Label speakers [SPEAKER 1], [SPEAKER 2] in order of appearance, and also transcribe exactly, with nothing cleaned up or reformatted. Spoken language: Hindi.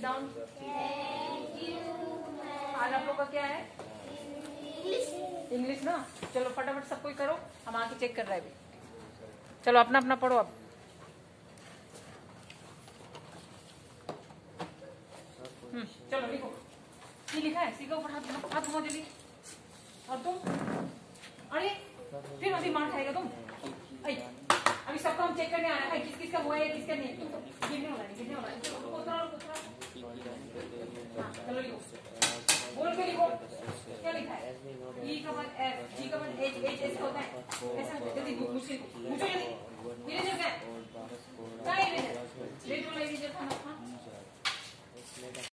[SPEAKER 1] डाउन। आज आप लोग का क्या है? इंग्लिश ना। चलो फटाफट सब कोई करो, हम आके चेक कर रहे हैं अभी। चलो अपना अपना पढ़ो अब। हम्म चलो लिखो, ये लिखा है, सीखो फटाफट, हाथ घुमाओ जल्दी। और तुम, अरे फिर अभी मार खाएगा तुम। अभी सबको हम चेक करने आया है, किस किस का हुआ है, किसका नहीं। तुम गिरने वाला है, गिरने वाला है। चलो उतरा उतरा। हाँ चलो लिखो, बोल के लिखो। क्या लिखा है? ई का वन एफ, जी का वन एच, एच ऐसे होता है, ऐसा जल्दी मुझे मुझे जल्दी इरेजर क्या है? क्या इरेजर? रेड वाला इरेजर था ना।